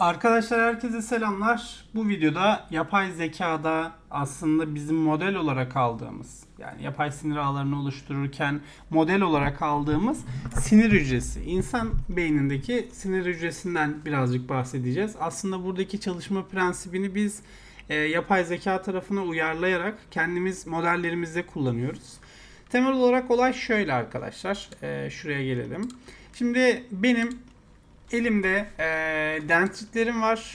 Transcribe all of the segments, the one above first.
Arkadaşlar herkese selamlar. Bu videoda yapay zekada aslında bizim model olarak aldığımız, yani yapay sinir ağlarını oluştururken model olarak aldığımız sinir hücresi, insan beynindeki sinir hücresinden birazcık bahsedeceğiz. Aslında buradaki çalışma prensibini biz yapay zeka tarafına uyarlayarak kendimiz modellerimizde kullanıyoruz. Temel olarak olay şöyle arkadaşlar. Şuraya gelelim. Şimdi benim elimde dendritlerim var.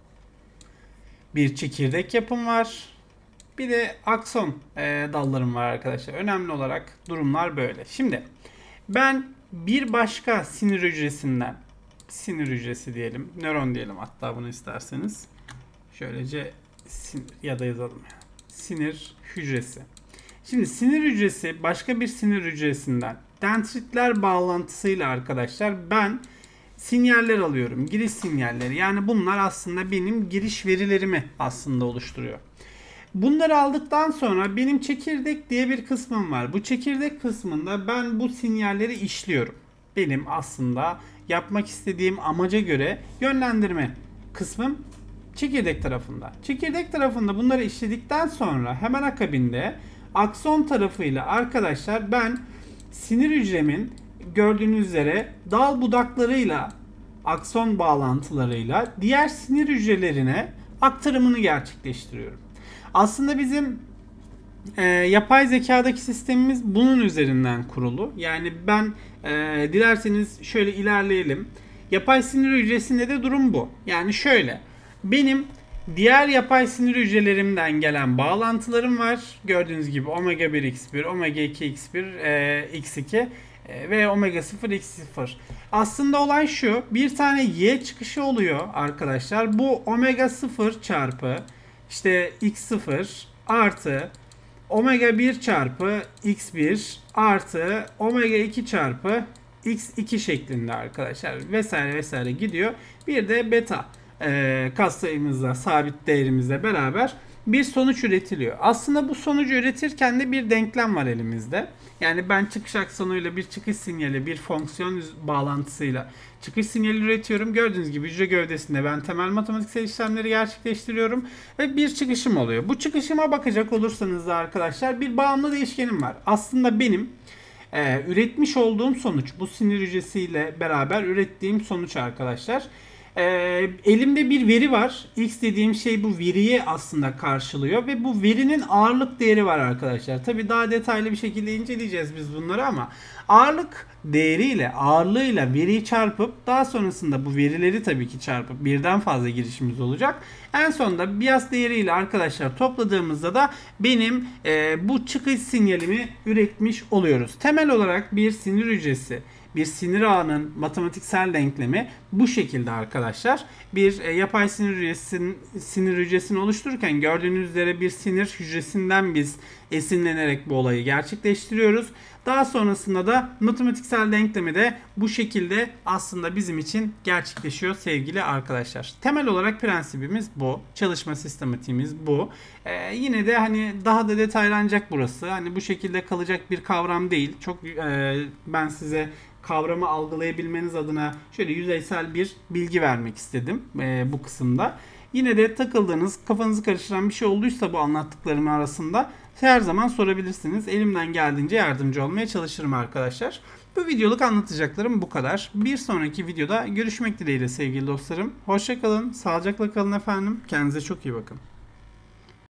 Bir çekirdek yapım var. Bir de akson dallarım var arkadaşlar. Önemli olarak durumlar böyle. Şimdi ben bir başka sinir hücresinden, sinir hücresi diyelim, nöron diyelim hatta bunu isterseniz. Şöylece ya da yazalım. Sinir hücresi. Şimdi sinir hücresi başka bir sinir hücresinden dendritler bağlantısıyla arkadaşlar ben sinyaller alıyorum. Giriş sinyalleri. Yani bunlar aslında benim giriş verilerimi aslında oluşturuyor. Bunları aldıktan sonra benim çekirdek diye bir kısmım var. Bu çekirdek kısmında ben bu sinyalleri işliyorum. Benim aslında yapmak istediğim amaca göre yönlendirme kısmım çekirdek tarafında. Çekirdek tarafında bunları işledikten sonra hemen akabinde akson tarafıyla arkadaşlar ben sinir hücremin gördüğünüz üzere dal budaklarıyla, akson bağlantılarıyla diğer sinir hücrelerine aktarımını gerçekleştiriyorum. Aslında bizim yapay zekadaki sistemimiz bunun üzerinden kurulu. Yani ben dilerseniz şöyle ilerleyelim. Yapay sinir hücresinde de durum bu. Yani şöyle, benim diğer yapay sinir hücrelerimden gelen bağlantılarım var. Gördüğünüz gibi omega 1 x1, omega 2 x1, x2 ve omega 0 x0. Aslında olay şu. Bir tane y çıkışı oluyor arkadaşlar. Bu omega 0 çarpı işte x0 artı omega 1 çarpı x1 artı omega 2 çarpı x2 şeklinde arkadaşlar. Vesaire vesaire gidiyor. Bir de beta katsayımızla, sabit değerimizle beraber bir sonuç üretiliyor. Aslında bu sonucu üretirken de bir denklem var elimizde. Yani ben çıkış aksonuyla bir çıkış sinyali, bir fonksiyon bağlantısıyla çıkış sinyali üretiyorum. Gördüğünüz gibi hücre gövdesinde ben temel matematiksel işlemleri gerçekleştiriyorum ve bir çıkışım oluyor. Bu çıkışıma bakacak olursanız da arkadaşlar bir bağımlı değişkenim var. Aslında benim üretmiş olduğum sonuç, bu sinir hücresiyle beraber ürettiğim sonuç arkadaşlar. Elimde bir veri var. X dediğim şey bu veriyi aslında karşılıyor ve bu verinin ağırlık değeri var arkadaşlar. Tabii daha detaylı bir şekilde inceleyeceğiz biz bunları ama ağırlık değeriyle, ağırlığıyla veriyi çarpıp daha sonrasında bu verileri tabii ki çarpıp birden fazla girişimiz olacak. En sonunda bias değeriyle arkadaşlar topladığımızda da benim bu çıkış sinyalimi üretmiş oluyoruz. Temel olarak bir sinir hücresi, bir sinir ağının matematiksel denklemi bu şekilde arkadaşlar. Bir yapay sinir hücresini oluştururken gördüğünüz üzere bir sinir hücresinden biz esinlenerek bu olayı gerçekleştiriyoruz. Daha sonrasında da matematiksel denklemi de bu şekilde aslında bizim için gerçekleşiyor sevgili arkadaşlar. Temel olarak prensibimiz bu. Çalışma sistematiğimiz bu. Yine de hani daha da detaylanacak burası. Hani bu şekilde kalacak bir kavram değil. Çok ben size kavramı algılayabilmeniz adına şöyle yüzeysel bir bilgi vermek istedim bu kısımda. Yine de takıldığınız, kafanızı karıştıran bir şey olduysa bu anlattıklarım arasında her zaman sorabilirsiniz. Elimden geldiğince yardımcı olmaya çalışırım arkadaşlar. Bu videoluk anlatacaklarım bu kadar. Bir sonraki videoda görüşmek dileğiyle sevgili dostlarım. Hoşça kalın, sağlıcakla kalın efendim. Kendinize çok iyi bakın.